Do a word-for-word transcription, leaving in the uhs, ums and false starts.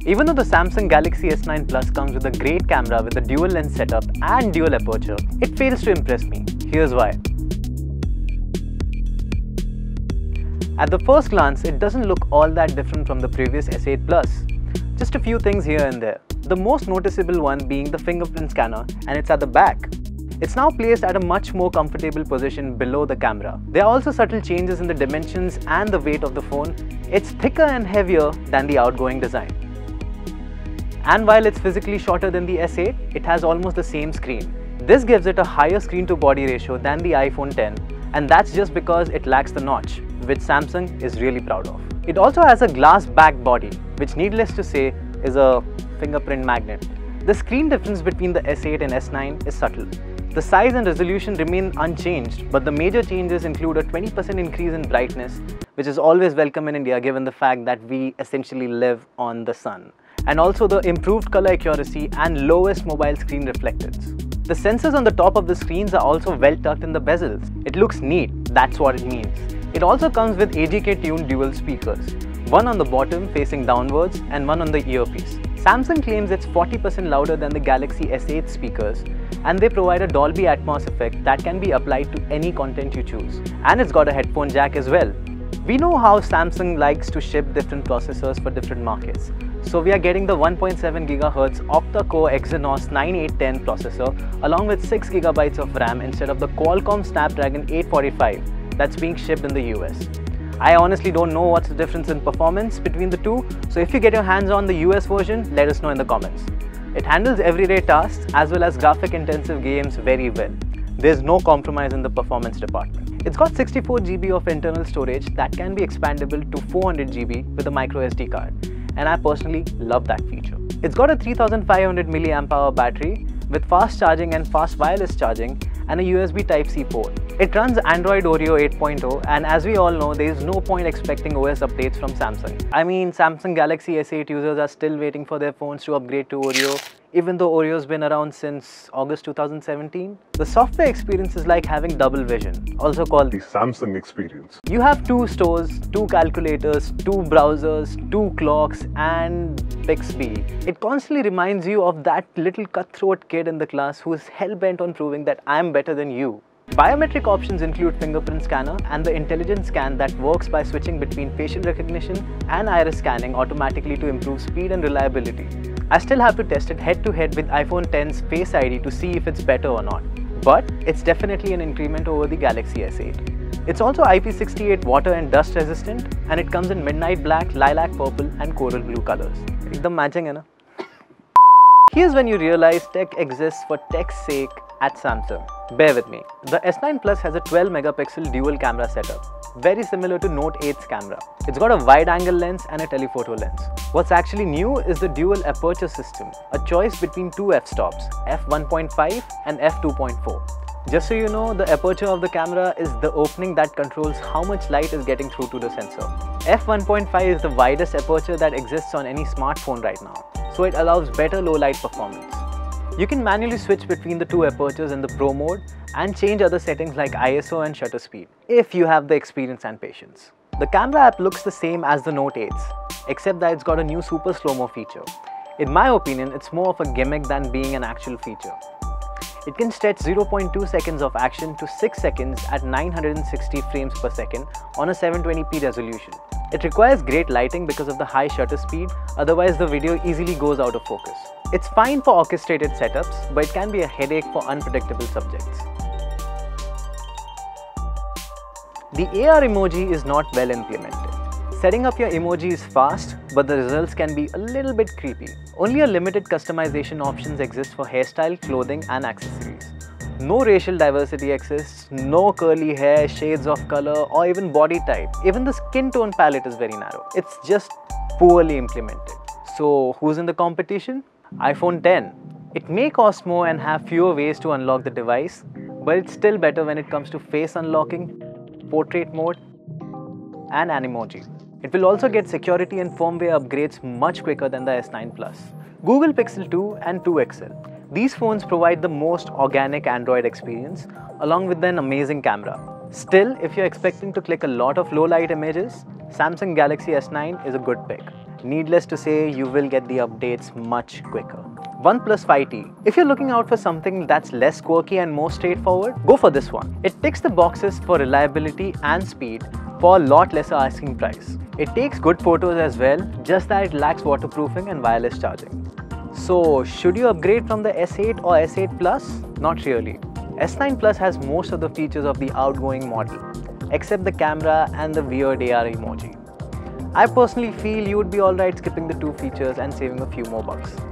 Even though the Samsung Galaxy S nine Plus comes with a great camera with a dual lens setup and dual aperture, it fails to impress me. Here's why. At the first glance, it doesn't look all that different from the previous S eight Plus. Just a few things here and there. The most noticeable one being the fingerprint scanner, and it's at the back. It's now placed at a much more comfortable position below the camera. There are also subtle changes in the dimensions and the weight of the phone. It's thicker and heavier than the outgoing design. And while it's physically shorter than the S eight, it has almost the same screen. This gives it a higher screen to body ratio than the iPhone ten, and that's just because it lacks the notch, which Samsung is really proud of. It also has a glass back body, which needless to say is a fingerprint magnet. The screen difference between the S eight and S nine is subtle. The size and resolution remain unchanged, but the major changes include a twenty percent increase in brightness, which is always welcome in India given the fact that we essentially live on the sun, and also the improved color accuracy and lowest mobile screen reflectance. The sensors on the top of the screens are also well tucked in the bezels. It looks neat, that's what it means. It also comes with A G K-tuned dual speakers, one on the bottom facing downwards and one on the earpiece. Samsung claims it's forty percent louder than the Galaxy S eight speakers, and they provide a Dolby Atmos effect that can be applied to any content you choose. And it's got a headphone jack as well. We know how Samsung likes to ship different processors for different markets. So we are getting the one point seven gigahertz octa-core Exynos nine eight one zero processor along with six gigabytes of RAM instead of the Qualcomm Snapdragon eight forty-five that's being shipped in the U S. I honestly don't know what's the difference in performance between the two, so if you get your hands on the U S version, let us know in the comments. It handles everyday tasks as well as graphic-intensive games very well. There's no compromise in the performance department. It's got sixty-four gigabytes of internal storage that can be expandable to four hundred gigabytes with a micro S D card, and I personally love that feature. It's got a three thousand five hundred milliamp hour battery with fast charging and fast wireless charging and a U S B Type C port. It runs Android Oreo eight point zero, and as we all know, there is no point expecting O S updates from Samsung. I mean, Samsung Galaxy S eight users are still waiting for their phones to upgrade to Oreo, even though Oreo's been around since August two thousand seventeen. The software experience is like having double vision, also called the Samsung experience. You have two stores, two calculators, two browsers, two clocks, and Bixby. It constantly reminds you of that little cutthroat kid in the class who is hell-bent on proving that I'm better than you. Biometric options include fingerprint scanner and the intelligent scan that works by switching between facial recognition and iris scanning automatically to improve speed and reliability. I still have to test it head-to-head with iPhone ten's Face I D to see if it's better or not, but it's definitely an increment over the Galaxy S eight. It's also I P six eight water and dust resistant, and it comes in midnight black, lilac purple and coral blue colors. Ekdam matching hai na? Here's when you realize tech exists for tech's sake at Samsung. Bear with me. The S nine Plus has a twelve megapixel dual camera setup, very similar to Note eight's camera. It's got a wide-angle lens and a telephoto lens. What's actually new is the dual aperture system, a choice between two f-stops, f one point five and f two point four. Just so you know, the aperture of the camera is the opening that controls how much light is getting through to the sensor. f one point five is the widest aperture that exists on any smartphone right now, so it allows better low light performance. You can manually switch between the two apertures in the Pro mode and change other settings like I S O and shutter speed, if you have the experience and patience. The camera app looks the same as the Note eight's, except that it's got a new super slow-mo feature. In my opinion, it's more of a gimmick than being an actual feature. It can stretch zero point two seconds of action to six seconds at nine hundred sixty frames per second on a seven twenty p resolution. It requires great lighting because of the high shutter speed, otherwise the video easily goes out of focus. It's fine for orchestrated setups, but it can be a headache for unpredictable subjects. The ARemoji is not well implemented. Setting up your emoji is fast, but the results can be a little bit creepy. Only a limited customization options exist for hairstyle, clothing and accessories. No racial diversity exists, no curly hair, shades of color or even body type. Even the skin tone palette is very narrow. It's just poorly implemented. So who's in the competition? iPhone ten. It may cost more and have fewer ways to unlock the device, but it's still better when it comes to face unlocking, portrait mode and Animoji. It will also get security and firmware upgrades much quicker than the S nine Plus. Google Pixel two and two X L. These phones provide the most organic Android experience along with an amazing camera. Still, if you're expecting to click a lot of low light images, Samsung Galaxy S nine is a good pick. Needless to say, you will get the updates much quicker. OnePlus five T. If you're looking out for something that's less quirky and more straightforward, go for this one. It ticks the boxes for reliability and speed for a lot lesser asking price. It takes good photos as well, just that it lacks waterproofing and wireless charging. So, should you upgrade from the S eight or S eight Plus? Not really. S nine Plus has most of the features of the outgoing model, except the camera and the weird ARemoji. I personally feel you would be alright skipping the two features and saving a few more bucks.